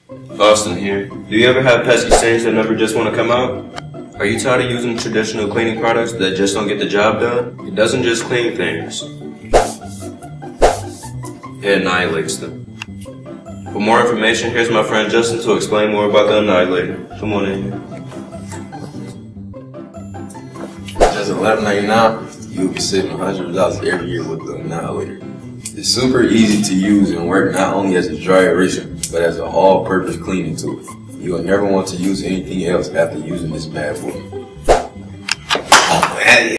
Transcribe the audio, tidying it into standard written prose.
Austin here. Do you ever have pesky stains that never just want to come out? Are you tired of using traditional cleaning products that just don't get the job done? It doesn't just clean things. It annihilates them. For more information, here's my friend Justin to explain more about the Annihilator. Come on in here. Just $11.99, you'll be saving $100 every year with the Annihilator. It's super easy to use and work not only as a dry eraser, but as an all-purpose cleaning tool. You'll never want to use anything else after using this bad boy.